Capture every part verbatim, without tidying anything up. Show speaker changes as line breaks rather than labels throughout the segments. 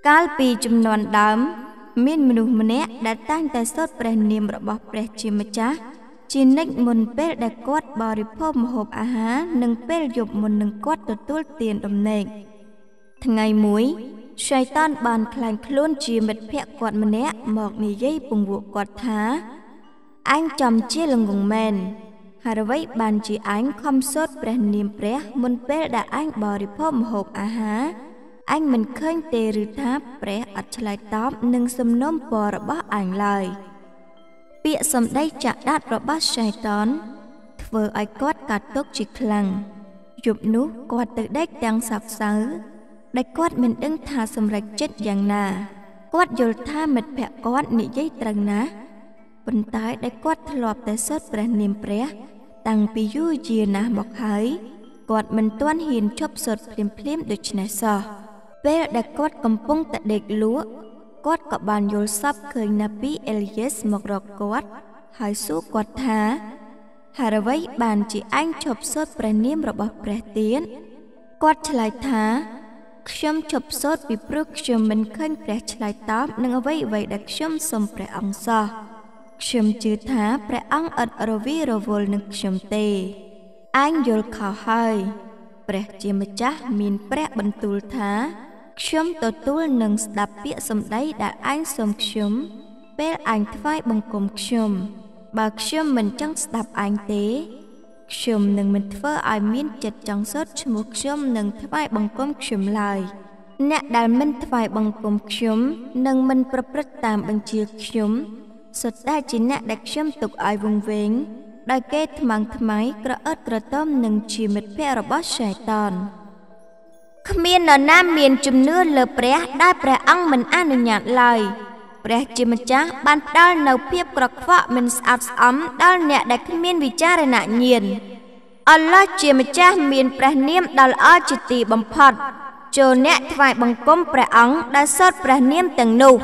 កាលពីជំនាន់ដើមមានមនុស្សម្នាក់ដែលតែងតែសូត្រព្រះនាមរបស់ព្រះជាម្ចាស់ជានិច្ចមុនពេលដែលគាត់បរិភោគម្ហូបអាហារនិងពេលយប់មុននឹងគាត់ទទួលទានដំណេកថ្ងៃមួយសៃតានបានខ្លាញ់ខ្លួនជាមិត្តភក្តិគាត់ម្នាក់មកនិយាយពង្វក់គាត់ថាអញចំជាល្ងងមែនហើយអ្វីបានជាអញខំសូត្រព្រះនាមព្រះមុនពេលដែលអញបរិភោគម្ហូបអាហារអញមិនឃើញទេឬថាព្រះអត់ឆ្លើយតបនឹងសំណូមពររបស់អញឡើយពាក្យសម្ដីចាក់ដាត់របស់សៃតានធ្វើឲ្យគាត់កាត់ទុកជាខ្លាំងយប់នោះគាត់ទៅដេកទាំងសប្សៅដែលគាត់មិនដឹងថាសម្រេចចិត្តយ៉ាងណាគាត់យល់ថាមិត្តភក្តិគាត់និយាយត្រូវណាស់ប៉ុន្តែដែលគាត់ធ្លាប់តែសូត្រព្រះនាមព្រះតាំងពីយូរយារណាស់មកហើយគាត់មិនទាន់ហ៊ានជប់សូត្រភ្លាមភ្លាមដូច្នេះសោះពេលដែលគាត់កំពុងតែដេកលក់គាត់ក៏បានយល់សប្តិឃើញណាពីអេលីយេសមករកគាត់ហើយសួរគាត់ថាហើយអ្វីបានជាអញជប់សូត្រព្រះនាមរបស់ព្រះទៀតគាត់ឆ្លើយថាខ្ញុំជប់សូត្រពីព្រោះខ្ញុំមិនឃើញព្រះឆ្លើយតបនឹងអ្វីអ្វីដែលខ្ញុំសូមព្រះអង្គសោះខ្ញុំជឿថាព្រះអង្គឥតរវីរវល់នឹងខ្ញុំទេអញយល់ខុសហើយព្រះជាម្ចាស់មានព្រះបន្ទូលថាខ្ញុំទទួលនឹងស្ដាប់ពាក្យសម្ដីដែលអញសូមខ្ញុំពេលអញថ្វាយបង្គំខ្ញុំបើខ្ញុំមិនចង់ស្ដាប់អញទេខ្ញុំនឹងមិនធ្វើឲ្យមានចិត្តចង់សូត្រឈ្មោះខ្ញុំនឹងថ្វាយបង្គំខ្ញុំឡើយអ្នកដែលមិនថ្វាយបង្គំខ្ញុំនឹងមិនប្រព្រឹត្តតាមបញ្ជាខ្ញុំសុទ្ធតែជាអ្នកដែលខ្ញុំទុកឲ្យវង្វេងដោយគេថ្មាំងថ្មៃក្រអឺតក្រទមនឹងជាមិត្តភក្តិរបស់សៃតានគ្មាននរណាមានជំនឿលើព្រះដែលព្រះអង្គមិនអនុញ្ញាតឡើយព្រះជាម្ចាស់បានផ្ដល់នូវភាពក្រខ្វក់មិនស្អាតស្អំដល់អ្នកដែលគ្មានវិចារណញ្ញាណអល់ឡោះជាម្ចាស់មានព្រះនាមដ៏ល្អជាទីបំផុតចូលអ្នកថ្វាយបង្គំព្រះអង្គដែលសូត្រព្រះនាមទាំងនោះ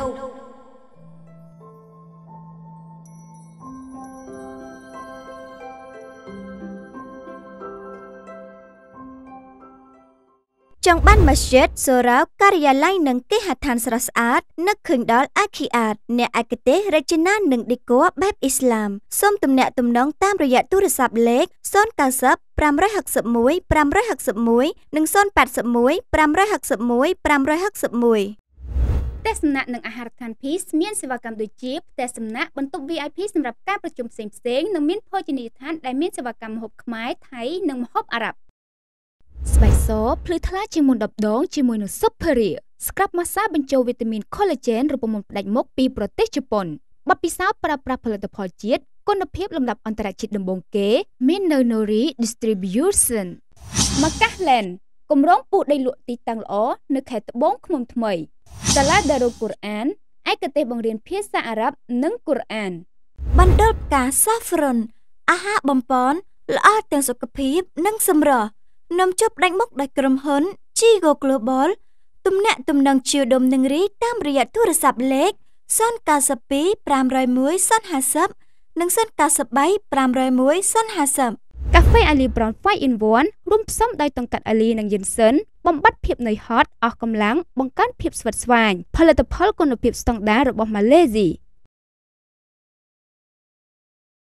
ចង់បានម៉ាស្យិតសូរ៉ាវការិយាល័យនិងគេហដ្ឋានស្រស់ស្អាតនឹកឃើញដល់អាខីអាតអ្នកឯកទេសរចនានិងដេក័របែបអ៊ីស្លាមសូមទំនាក់ទំនងតាមរយៈទូរស័ព្ទលេខศูนย์ เก้า ศูนย์ ห้า หก หก หนึ่ง ห้า หก หก หนึ่งនិងศูนย์ แปด หนึ่ง ห้า หก หนึ่ง ห้า หก หนึ่งផ្ទះសំណាក់និងអាហារដ្ឋាន Peace មានសេវាកម្មដូចជាផ្ទះសំណាក់បន្ទប់ វី ไอ พี សម្រាប់ការប្រជុំផ្សេងៗនិងមានភោជនីយដ្ឋានដែលមានសេវាកម្មម្ហូបខ្មែរថៃនិងម្ហូបអារ៉ាប់ស្បែកសភ្លឺថ្លាជាងមុនដប់ដងជាមួយនឹង Superior Scrub Massage បញ្ចូលវីតាមីន Collagen រូបមន្តផ្ដាច់មុខពីប្រទេសជប៉ុនបទពិសោធន៍ប្រើប្រាស់ផលិតផលជាតិគុណភាពលំដាប់អន្តរជាតិដំបូងគេមាននៅ Nori Distribution Macahland គម្រោងពូជដីលក់ទីតាំងល្អនៅខេត្តត្បូងឃ្មុំថ្មីសាលា Darul Quran ឯកទេសបង្រៀនភាសាអារ៉ាប់និងកូរ៉ានបណ្ដុលផ្កា Saffron អាហារបំពន់ល្អទាំងសុខភាពនិងសម្រស់នំជប់ដាច់មុខដោយក្រុមហ៊ុន Chigo Global ទំនាក់ទំនងជាដុំនឹងរីតាមរយៈទូរស័ព្ទលេខศูนย์ เก้า ศูนย์ ห้า ศูนย์ หนึ่ง ศูนย์ ห้า ศูนย์ និងศูนย์ เก้า ศูนย์ ห้า ศูนย์ หนึ่ง ศูนย์ ห้า ศูนย์កាហ្វេ Ali Brown five in one រួមផ្សំដោយតង្កាត់ Ali និង Ginseng បំបត្តិភាពនឿយហត់អស់កម្លាំងបង្កើនភាពស្វិតស្វាញផលិតផលគុណភាពស្តង់ដាររបស់ Malaysia